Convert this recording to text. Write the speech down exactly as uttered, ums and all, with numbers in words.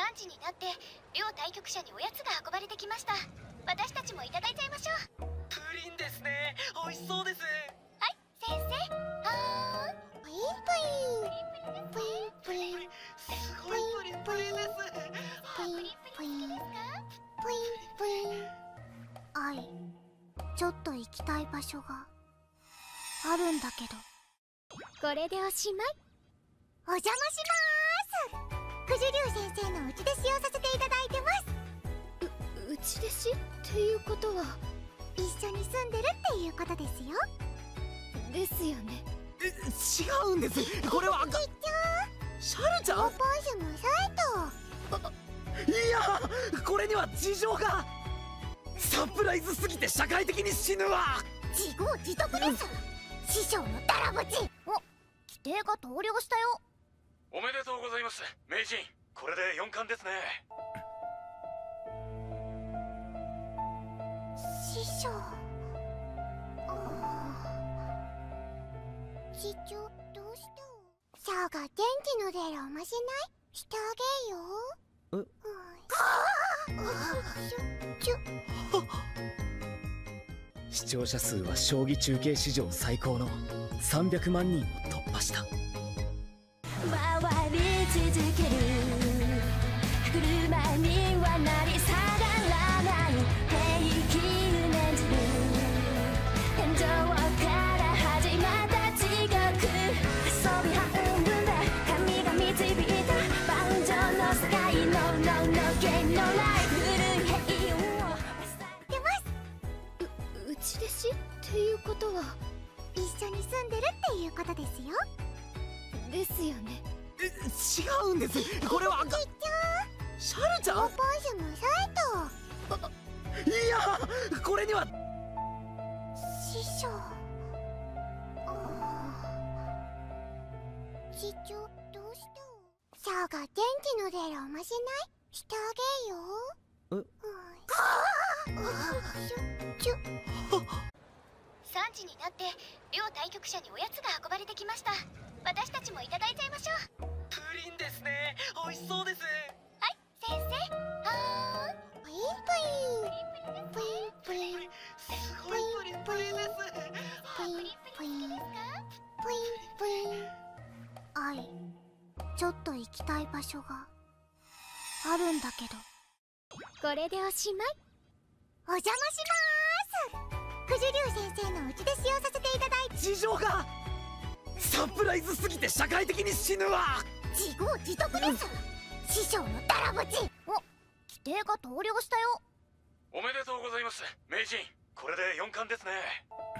さんじになって両対局者におやつが運ばれてきました。私たちもいただいちゃいましょう。 プリンですね。美味しそうです。 はい、先生。はーい。プリンプリンプリンプリンすごいプリンプリンです。 プリンプリン好きですか？プリンプリン。アイ、ちょっと行きたい場所があるんだけど。これでおしまい。お邪魔しまーす。九十龍先生の内弟子をさせていただいてます。う、内弟子っていうことは一緒に住んでるっていうことですよ。ですよね。 え、違うんです。これはちっちゃシャルちゃん。 おパジャマサイト。 いや、これには事情が。サプライズすぎて社会的に死ぬわ。 自業自得です。師匠のダラブチ。お、規定が投了したよ。 おめでとうございます、名人。これでよんかんですね。 師匠。師長、どうしたシャアが元気の出るおまじないしてあげよう。 え、 ちょ、ちょ。 視聴者数は将棋中継史上最高のさんびゃくまんにんを突破した。 回り続ける車にはなり下がらない平気念じる天井から始まった地獄遊び半分で神が導いた万丈の世界のののけのライフル平を出ます。 う、内弟子っていうことは一緒に住んでるっていうことですよ。 ですよね。 え、違うんです。これはちっちゃシャルちゃん。 おパジャマサイト。 いや、これには師匠。師長、どうしたシャアが元気の出るおまじないしてあげよう。 え、 ちょ、ちょ。さんじになって両対局者におやつが運ばれてきました。私たちもいただいちゃいましょう。 プリンですね。美味しそうです。 はい、先生。はーい。プリンプリンプリンプリンすごいプリンプリンです。 プリンプリンプリンプリン。アイ、ちょっと行きたい場所があるんだけど。これでおしまい。お邪魔しまーす。九十龍先生の内弟子をさせていただいて。 事情が。サプライズすぎて社会的に死ぬわ。 自業自得です。師匠のダラブチ。お、規定が投了したよ。 おめでとうございます、名人。これでよんかんですね。